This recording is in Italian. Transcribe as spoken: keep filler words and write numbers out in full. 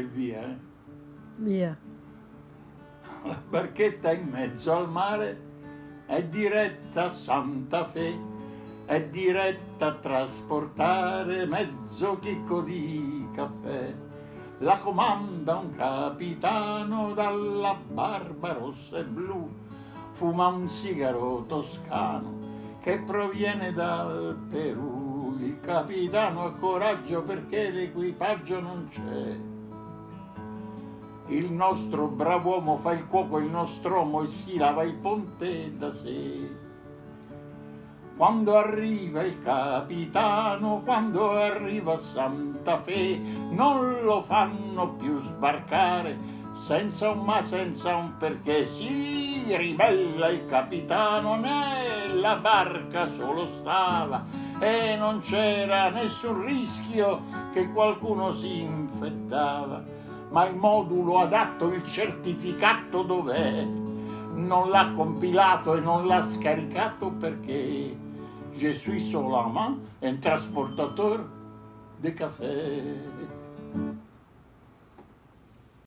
via. Eh? Via. La barchetta in mezzo al mare è diretta a Santa Fe, è diretta a trasportare mezzo chicco di caffè. La comanda un capitano dalla barba rossa e blu, fuma un sigaro toscano che proviene dal Perù. Il capitano ha coraggio perché l'equipaggio non c'è. Il nostro brav'uomo fa il cuoco, il nostromo, e si lava il ponte da sé. Quando arriva il capitano, quando arriva a Santa Fe, non lo fanno più sbarcare senza un ma, senza un perché. Si ribella il capitano, nella barca solo stava e non c'era nessun rischio che qualcuno si infettava. Ma il modulo adatto, il certificato dov'è? Non l'ha compilato e non l'ha scaricato perché je suis seulement un trasportateur de café.